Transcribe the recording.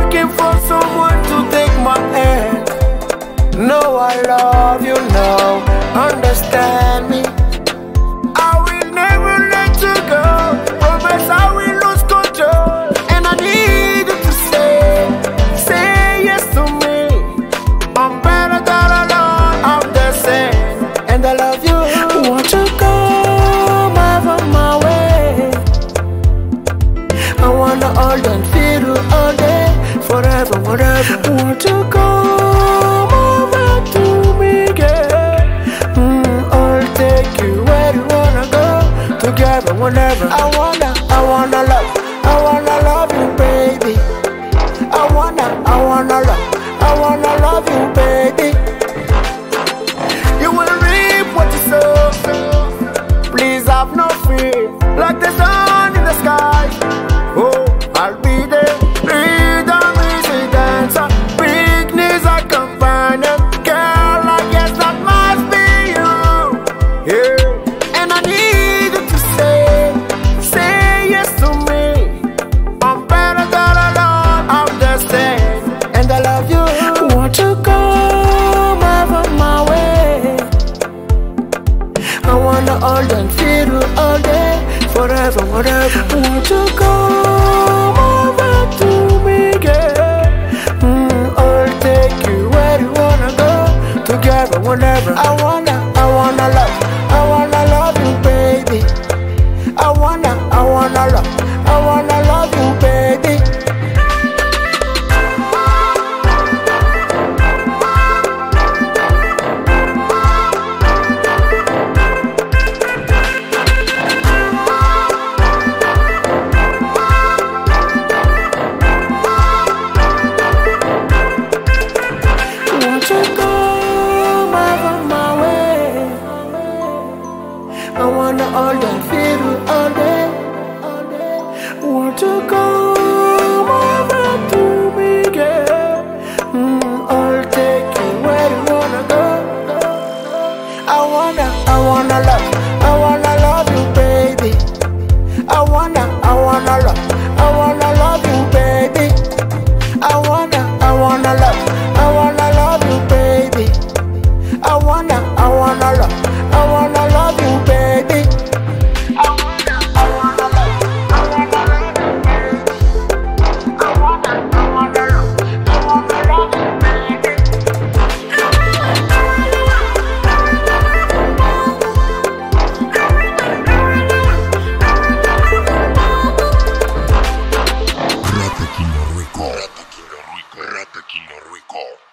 looking for someone to take my hand. No, I love you now, understand me. I will never let you go, promise I will lose control. And I need you to say yes to me. I'm better than alone, I'm the same, and I love you. Won't you come over my way? I wanna hold and feel you all day, forever, whatever. Won't you come over to me, girl? I'll take you where you wanna go, together, whenever. I wanna love you, baby. I wanna love you, baby. You will reap what you sow. Please have no fear, like the sun in the sky. Oh, I'll be there. Freedom is a dancer, weakness a companion. Girl, I guess that must be you. Yeah, and I need you to say yes to me. I'm better than alone, I'm the same, and I love you. Won't you come over my way? I wanna hold and feel you all day, forever, whatever. Won't you come over to me, girl? I'll take you where you wanna go, together, whenever. I wanna love you, baby. I wanna love you, baby. Won't you come over my way? I wanna hold and feel you all day. Won't you come over to me, girl? I'll take you where you wanna go. I wanna love you, baby. I wanna love you, baby. I wanna love you, baby. I wanna love you, baby. RATAKINGA.